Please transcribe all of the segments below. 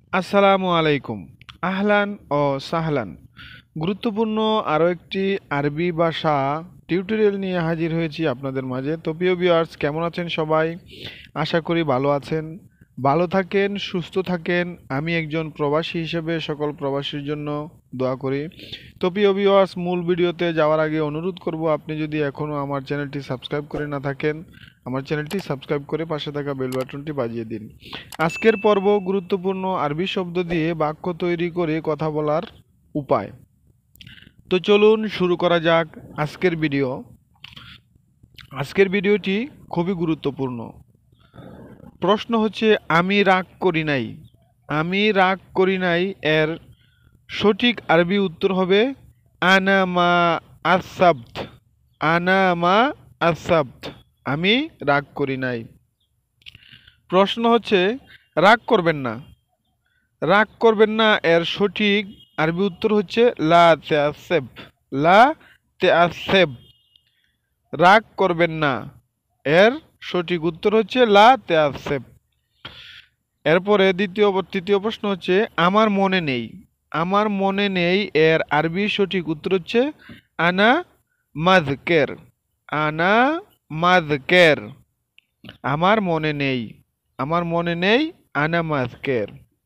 আসসালামু আলাইকুম। আহলান ও সাহলান। গুরুত্বপূর্ণ আরও একটি আরবি ভাষা টিউটোরিয়াল নিয়ে হাজির হয়েছি আপনাদের মাঝে। তো প্রিয় ভিউয়ার্স, কেমন আছেন সবাই? আশা করি ভালো আছেন। ভালো থাকেন, সুস্থ থাকেন। আমি একজন প্রবাসী হিসেবে সকল প্রবাসীর জন্য দোয়া করি। তো প্রিয় ভিউয়ার্স, মূল ভিডিওতে যাওয়ার আগে অনুরোধ করব, আপনি যদি এখনও আমার চ্যানেলটি সাবস্ক্রাইব করে না থাকেন, আমার চ্যানেলটি সাবস্ক্রাইব করে পাশে থাকা বেল বাটনটি বাজিয়ে দিন। আজকের পর্ব গুরুত্বপূর্ণ আরবি শব্দ দিয়ে বাক্য তৈরি করে কথা বলার উপায়। তো চলুন শুরু করা যাক আজকের ভিডিও। আজকের ভিডিওটি খুবই গুরুত্বপূর্ণ। প্রশ্ন হচ্ছে, আমি রাগ করি নাই। আমি রাগ করি নাই এর সঠিক আরবি উত্তর হবে আনা মা আসাবত। আনা মা আসাবত। আমি রাগ করি নাই। প্রশ্ন হচ্ছে, রাগ করবেন না। রাগ করবেন না এর সঠিক আরবি উত্তর হচ্ছে লা তেআসেব। লা তেআসেব। রাগ করবেন না এর সঠিক উত্তর হচ্ছে লা তেআসেব। এরপরে তৃতীয় প্রশ্ন হচ্ছে, আমার মনে নেই। আমার মনে নেই এর আরবি সঠিক উত্তর হচ্ছে আনা মাযকের। আনা মাযকের। আমার মনে নেই। আমার মনে নেই, আনা মাযকের।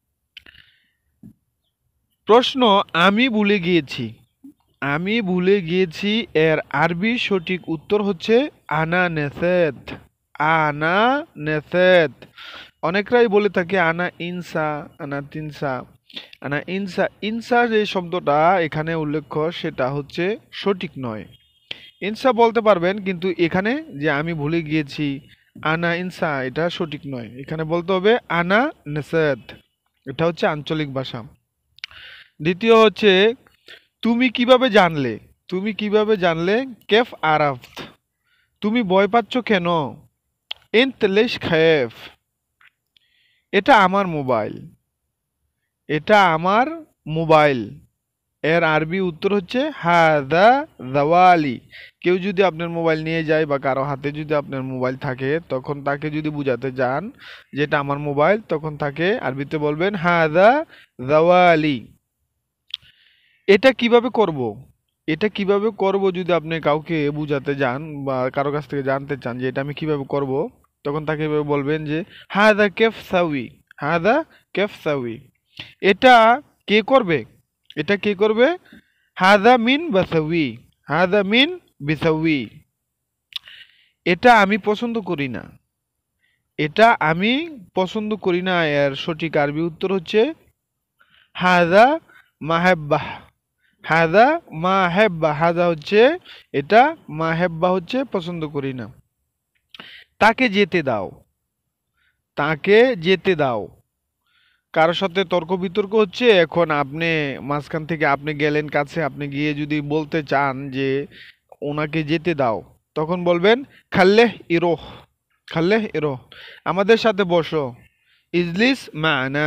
প্রশ্ন, আমি ভুলে গিয়েছি। আমি ভুলে গিয়েছি এর আরবি সঠিক উত্তর হচ্ছে আনা নেসেত। আনা নেসেত। অনেকরাই বলে থাকে আনা ইনসা, আনা তিনসা, আনা ইনসা। ইনসা যে শব্দটা এখানে উল্লেখ্য সেটা হচ্ছে সঠিক নয়। ইনসা বলতে পারবেন, কিন্তু এখানে যে আমি ভুলে গিয়েছি আনা ইনসা, এটা সঠিক নয়। এখানে বলতে হবে আনা নেসেত। এটা হচ্ছে আঞ্চলিক ভাষা। দ্বিতীয় হচ্ছে, তুমি কিভাবে জানলে? তুমি কিভাবে জানলে? কেফ আরাফত। তুমি ভয় পাচ্ছ কেন? এন্ত লেশ খায়েফ। এটা আমার মোবাইল। এটা আমার মোবাইল। এর আরবি উত্তর হচ্ছে হাদা দাওয়ালি। কেউ যদি আপনার মোবাইল নিয়ে যায় বা কারো হাতে যদি আপনার মোবাইল থাকে, তখন তাকে যদি বুঝাতে যান যেটা আমার মোবাইল, তখন তাকে আরবিতে বলবেন হাদা দাওয়ালি। এটা কিভাবে করব? এটা কিভাবে করব যদি আপনি কাউকে বুঝাতে যান বা কারো কাছ থেকে জানতে চান যে এটা আমি কিভাবে করব, তখন তাকে এভাবে বলবেন যে হাদা কেফ সাউই। হাদা কেফ সাউই। এটা কে করবে? এটা কে করবে? হাদা মিন বাসাউই। হাদা মিন বিসাউই। এটা আমি পছন্দ করি না। এটা আমি পছন্দ করি না এর সঠিক আরবি উত্তর হচ্ছে হাদা মাহাব্বাহ। হাদা মাহেব্বা। হাদা হচ্ছে এটা, মাহেব্বা হচ্ছে পছন্দ করি না। তাকে যেতে দাও। তাকে যেতে দাও। কারোর সাথে তর্ক বিতর্ক হচ্ছে, এখন আপনি মাঝখান থেকে আপনি গেলেন কাছে, আপনি গিয়ে যদি বলতে চান যে ওনাকে যেতে দাও, তখন বলবেন খাল্লেহ ইরোহ। খাল্লেহ ইরোহ। আমাদের সাথে বসো। ইজলিস মানা।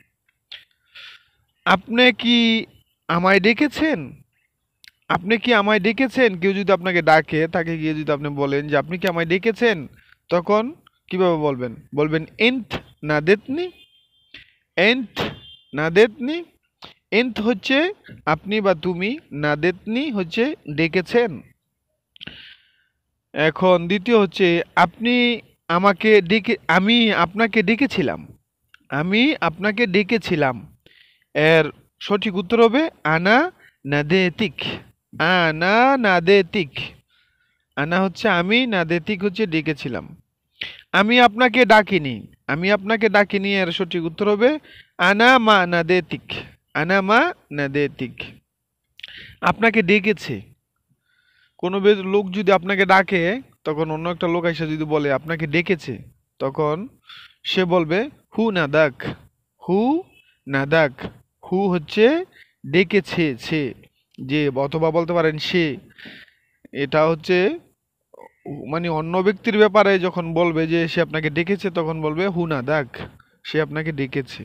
আপনি কি আমায় ডেকেছেন? আপনি কি আমায় ডেকেছেন? কেউ যদি আপনাকে ডাকে, তাকে গিয়ে যদি আপনি বলেন যে আপনি কি আমায় ডেকেছেন, তখন কিভাবে বলবেন? বলবেন এন্ট নাদেতনি। এন্ট নাদেতনি। এন্ট হচ্ছে আপনি বা তুমি, নাদেতনি হচ্ছে ডেকেছেন। এখন দ্বিতীয় হচ্ছে, আপনি আমাকে ডেকে, আমি আপনাকে ডেকেছিলাম। আমি আপনাকে ডেকেছিলাম। এর সঠিক উত্তর হবে আনা নাদেতিক। আনা নাদেতিক। আনা হচ্ছে আমি, নাদেতিক হচ্ছে ডেকেছিলাম। আমি আপনাকে ডাকিনি। আমি আপনাকে ডাকিনি এর সঠিক উত্তর হবে আনা মা নাদেতিক। আনা মা নাদেতিক। আপনাকে ডেকেছে। কোনো লোক যদি আপনাকে ডাকে, তখন অন্য একটা লোক এসে যদি বলে আপনাকে ডেকেছে, তখন সে বলবে হু নাদাক। হু নাদাক। হু হচ্ছে ডেকেছে, সে, যে, অথবা বলতে পারেন সে। এটা হচ্ছে মানে অন্য ব্যক্তির ব্যাপারে যখন বলবে যে সে আপনাকে ডেকেছে, তখন বলবে হু নাদাক। সে আপনাকে ডেকেছে।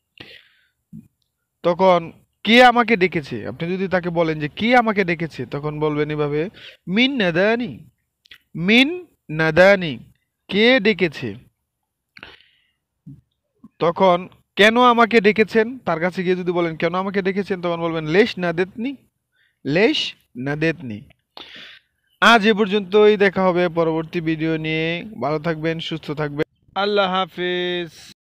তখন কে আমাকে ডেকেছে, আপনি যদি তাকে বলেন যে কে আমাকে ডেকেছে, তখন বলবেন এভাবে মিন নাদানি। মিন নাদানি। কে ডেকেছে? তখন কেন আমাকে ডেকেছেন, তার কাছে গিয়ে যদি বলেন কেন আমাকে ডেকেছেন, তখন বলবেন লেশ না দেতনি, লেশ না দেতনি। আজ এ পর্যন্তই, দেখা হবে পরবর্তী ভিডিও নিয়ে। ভালো থাকবেন, সুস্থ থাকবেন। আল্লাহ হাফেজ।